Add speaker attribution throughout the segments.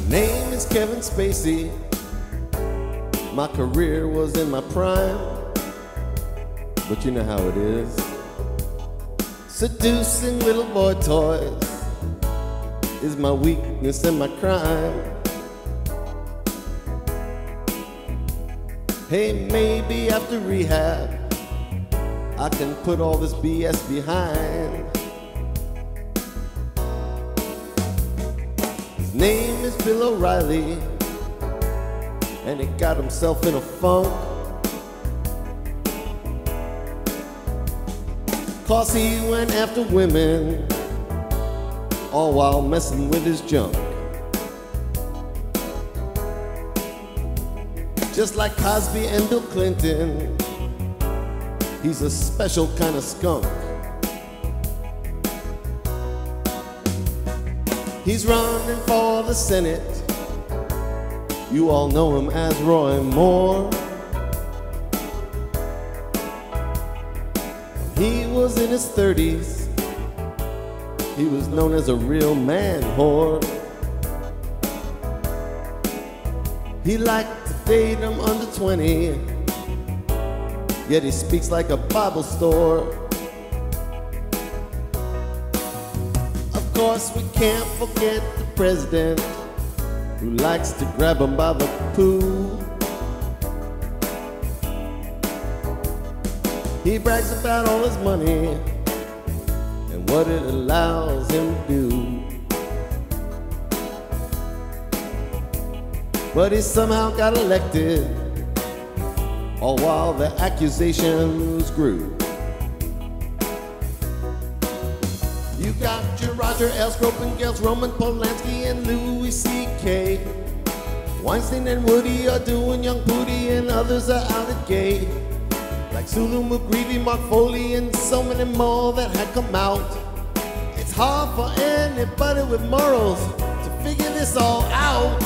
Speaker 1: Name is Kevin Spacey. My career was in my prime, but you know how it is. Seducing little boy toys is my weakness and my crime. Hey, maybe after rehab I can put all this BS behind. His name is Bill O'Reilly, and he got himself in a funk, 'cause he went after women, all while messing with his junk. Just like Cosby and Bill Clinton, he's a special kind of skunk. He's running for the Senate. You all know him as Roy Moore. He was in his 30s. He was known as a real man whore. He liked to date them under 20, yet he speaks like a Bible store. Of course, we can't forget the president, who likes to grab him by the poo. He brags about all his money and what it allows him to do, but he somehow got elected, all while the accusations grew. You got your Roger L. Scropengales, Roman Polanski, and Louis C.K. Weinstein and Woody are doing Young Pooty, and others are out at gay, like Sulu McGreevy, Mark Foley, and so many more that had come out. It's hard for anybody with morals to figure this all out.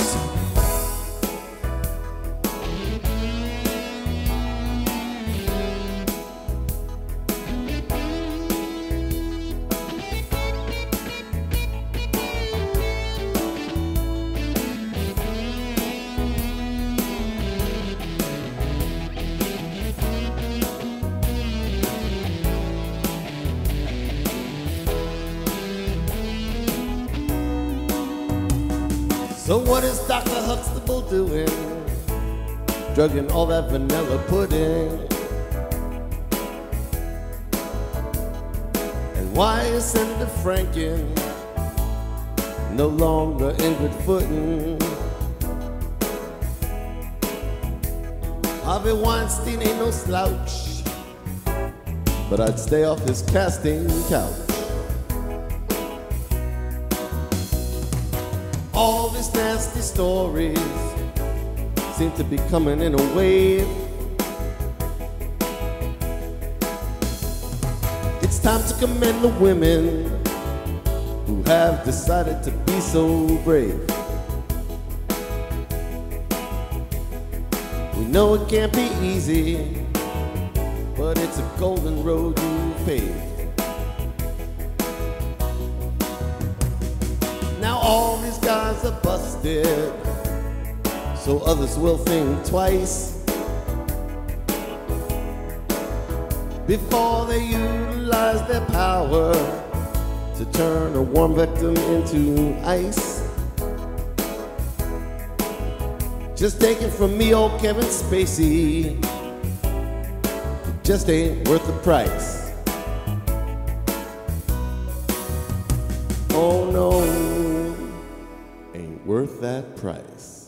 Speaker 1: So what is Dr. Huxtable doing, drugging all that vanilla pudding? And why is Senator Franken no longer in good footing? Harvey Weinstein ain't no slouch, but I'd stay off his casting couch. All these nasty stories seem to be coming in a wave. It's time to commend the women who have decided to be so brave. We know it can't be easy, but it's a golden road you paved. Now all these guys are busted, so others will think twice before they utilize their power to turn a warm victim into ice. Just take it from me, old Kevin Spacey, it just ain't worth the price. Oh no, ain't worth that price.